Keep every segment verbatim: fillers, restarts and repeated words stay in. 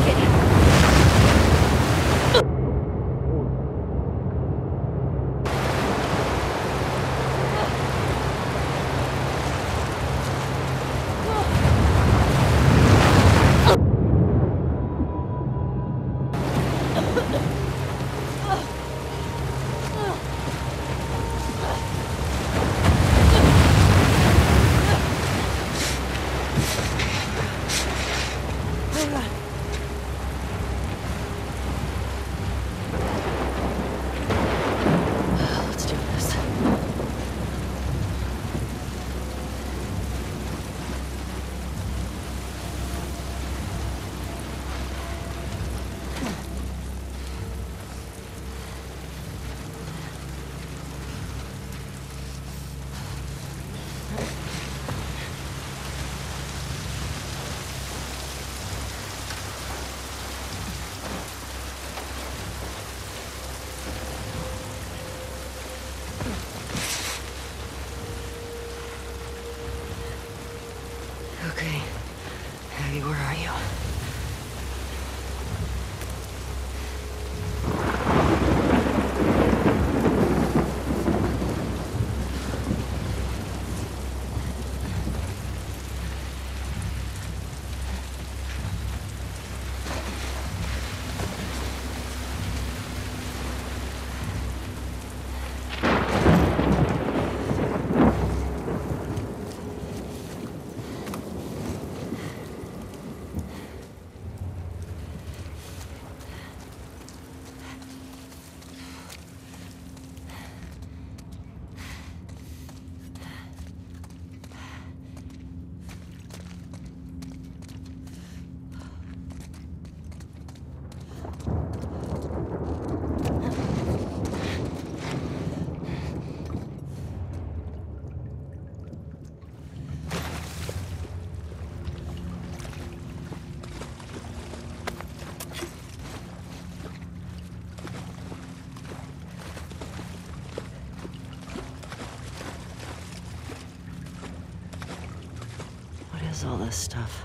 Okay. Abby, where are you? All this stuff.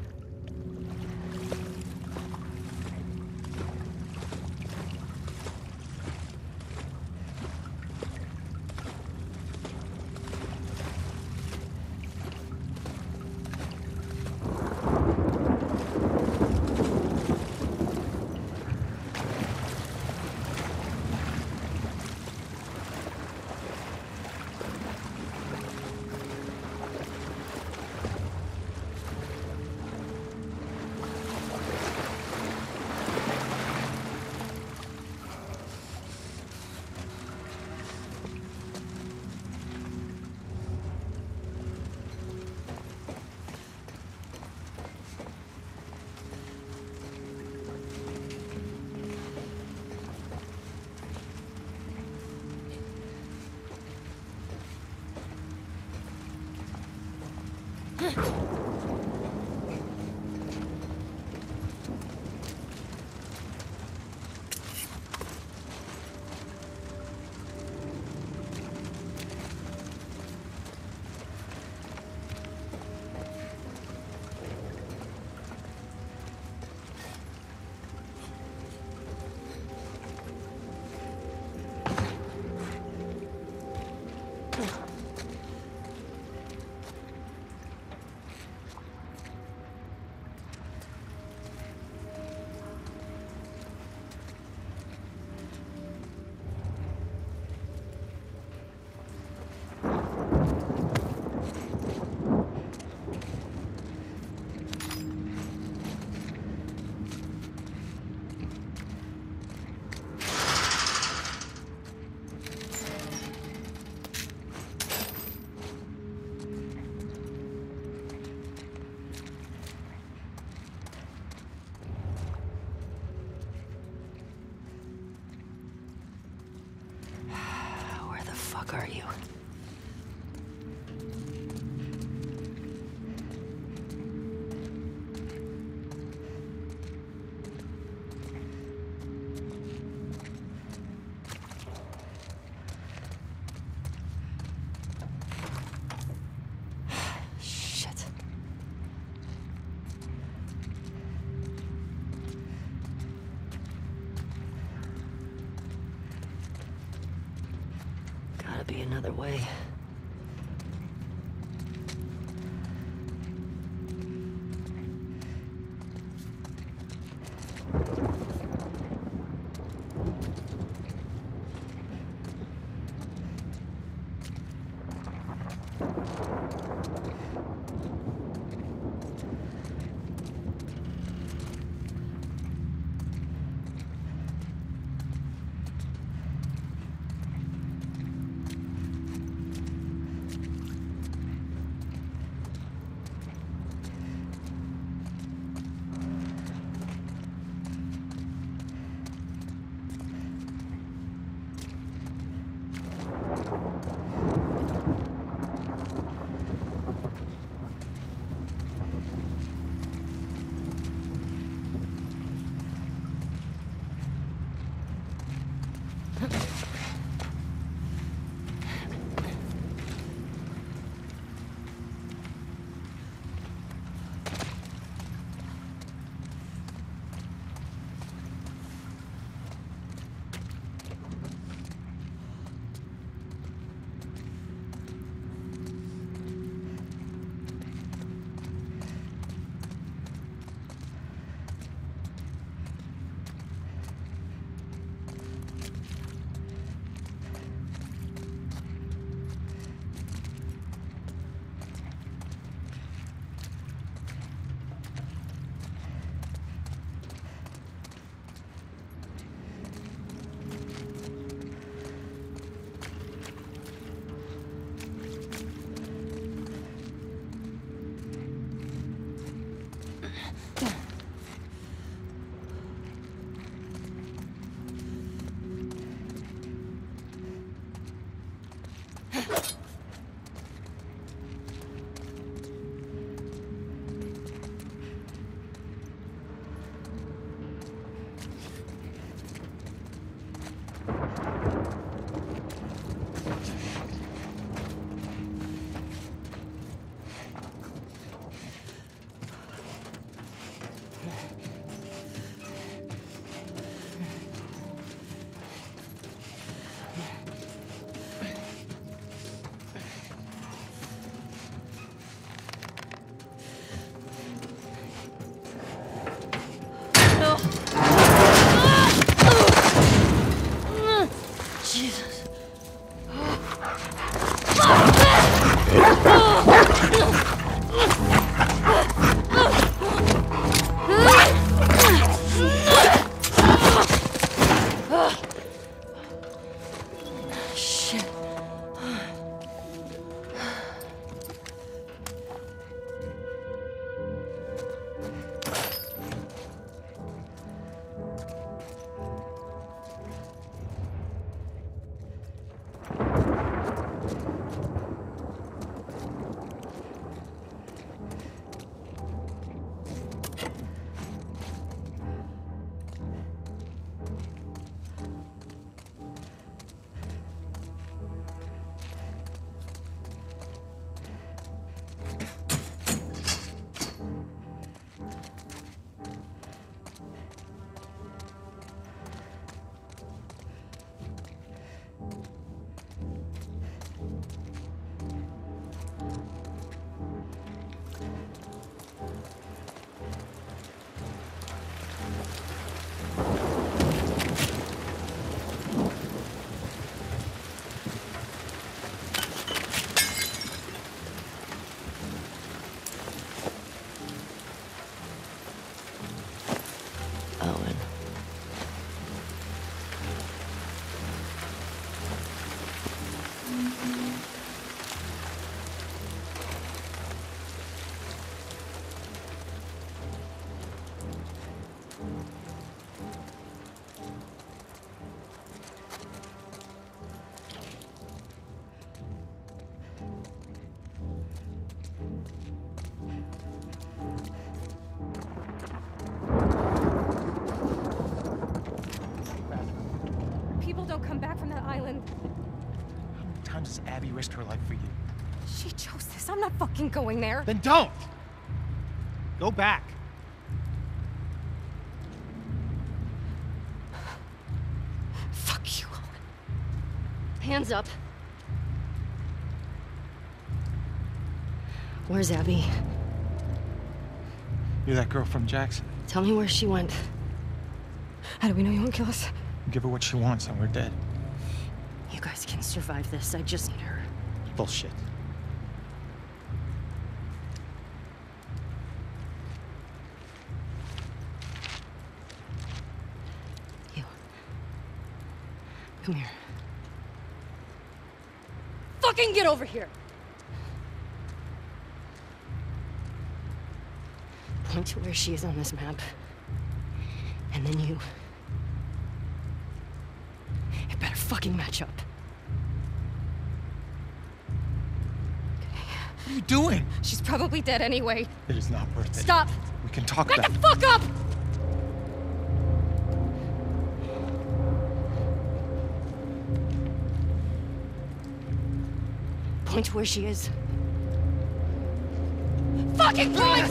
Are you? be another way. times has Abby risked her life for you? She chose this. I'm not fucking going there. Then don't! Go back. Fuck you, Owen. Hands up. Where's Abby? You're that girl from Jackson. Tell me where she went. How do we know you won't kill us? Give her what she wants and we're dead. You guys can survive this. I just need her. Bullshit. You. Come here. Fucking get over here! Point to where she is on this map. And then you... It better fucking match up. What are you doing? She's probably dead anyway. It is not worth it. Stop! We can talk Back about the fuck up! Point to where she is. Fucking point!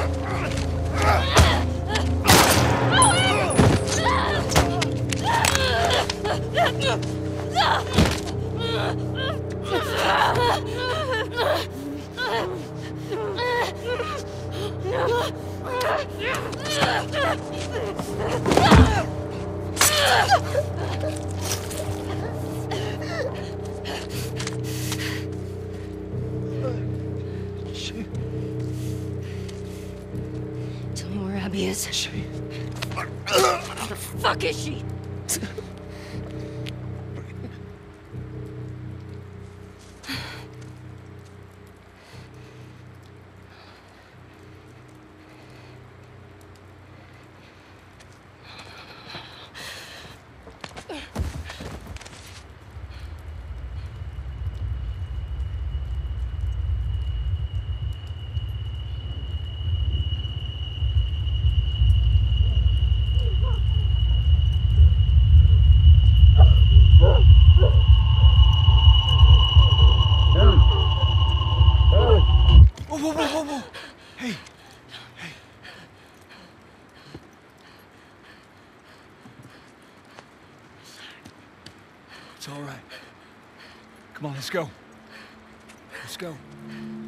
She... Tell me where Abby is. She... Where the fuck is she? Whoa, whoa, whoa, whoa, whoa! Hey! Hey! It's all right. Come on, let's go. Let's go.